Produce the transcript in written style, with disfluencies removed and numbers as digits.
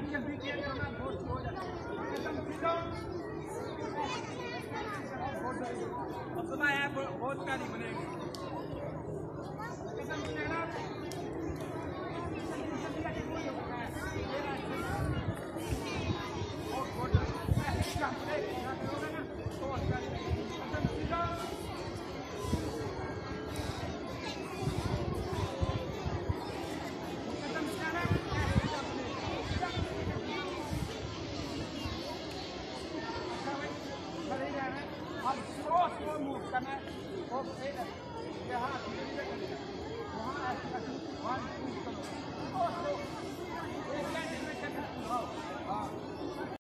जल्दी किया करना दोस्त हो जाता है। अब सुना है बहुत प्यारी बनेगी। अब स्लो मूव करना है। यहाँ धीरे धीरे वहाँ ऐसे 1 2 करो।